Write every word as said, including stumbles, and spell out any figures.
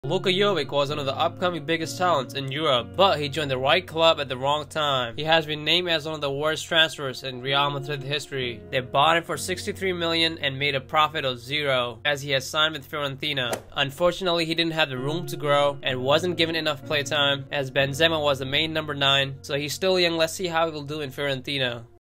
Luka Jovic was one of the upcoming biggest talents in Europe, but he joined the right club at the wrong time. He has been named as one of the worst transfers in Real Madrid history. They bought him for sixty-three million dollars and made a profit of zero, as he has signed with Fiorentina. Unfortunately, he didn't have the room to grow and wasn't given enough playtime, as Benzema was the main number nine, so he's still young. Let's see how he will do in Fiorentina.